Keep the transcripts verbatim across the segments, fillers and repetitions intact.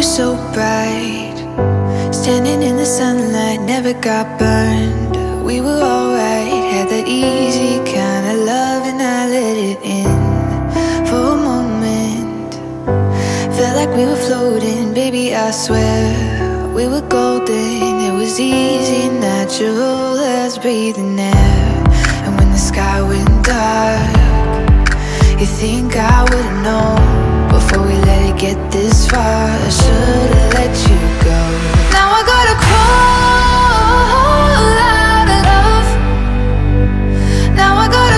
so bright, standing in the sunlight, never got burned. We were alright, had that easy kind of love, and I let it in for a moment. Felt like we were floating, baby, I swear we were golden. It was easy, natural as breathing air. And when the sky went dark, you think I would've known before we let it get this far. I should've let you go. Now I gotta crawl out of love. Now I gotta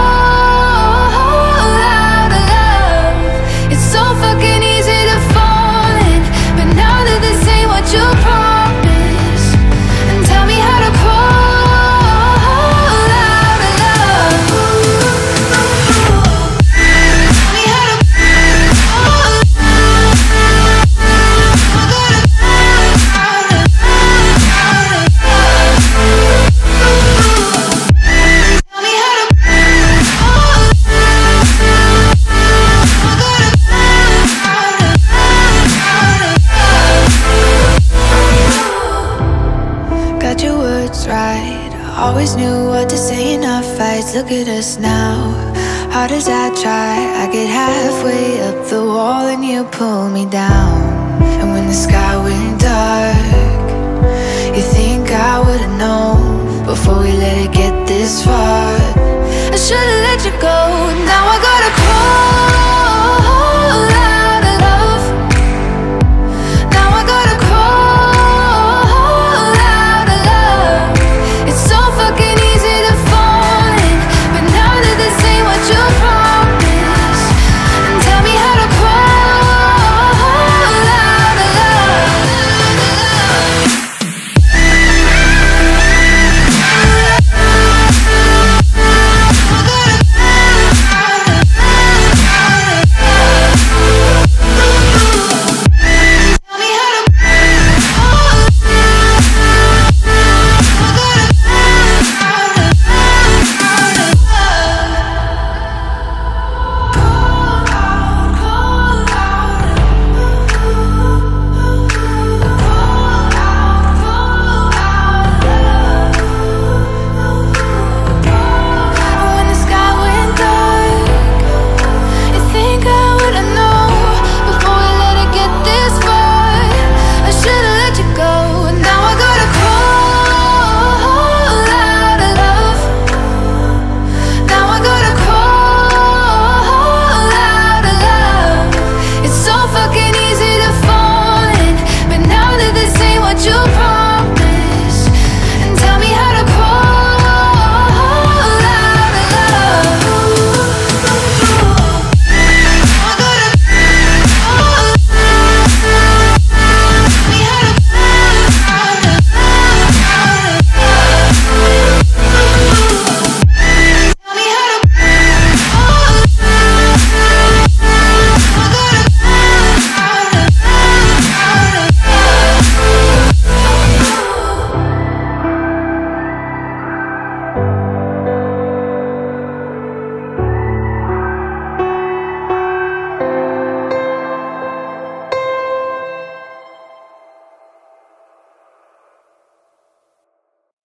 crawl out of love. It's so fucking easy to fall in, but now that this ain't what you promised, and tell me how to crawl out of love. Tell me how to crawl. I gotta crawl out of love, out of love. Tell me how to crawl. I gotta crawl out of love, out of love. Got your words right, always knew what to say in our fights. Look at us now, hard as I try, I get halfway up the wall and you pull me down. And when the sky went dark,